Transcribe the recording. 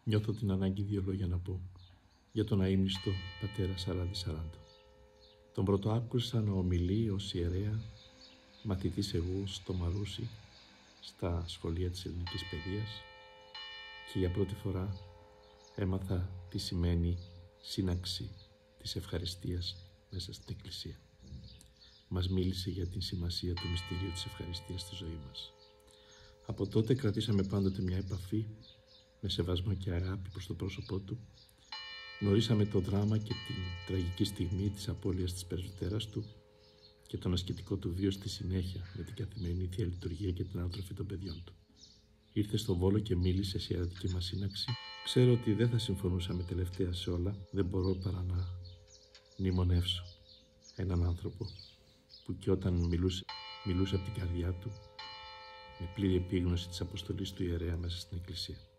Νιώθω την ανάγκη 2 λόγια να πω για τον αείμνηστο πατέρα Σαράντη. Τον πρωτοάκουσα να ομιλεί ως ιερέα, μαθητής εγώ στο Μαρούσι, στα σχολεία της ελληνικής παιδείας, και για πρώτη φορά έμαθα τι σημαίνει σύναξη της ευχαριστίας μέσα στην Εκκλησία. Μας μίλησε για την σημασία του μυστηρίου της ευχαριστίας στη ζωή μας. Από τότε κρατήσαμε πάντοτε μια επαφή με σεβασμό και αγάπη προς το πρόσωπό του. Γνωρίσαμε το δράμα και την τραγική στιγμή της απώλειας της πρεσβυτέρας του και τον ασκητικό του βίο στη συνέχεια με την καθημερινή Θεία Λειτουργία και την ανατροφή των παιδιών του. Ήρθε στο Βόλο και μίλησε σε ιερατική μας σύναξη. Ξέρω ότι δεν θα συμφωνούσαμε τελευταία σε όλα. Δεν μπορώ παρά να μνημονεύσω έναν άνθρωπο που και όταν μιλούσε από την καρδιά του, με πλήρη επίγνωση της αποστολής του ιερέα μέσα στην Εκκλησία.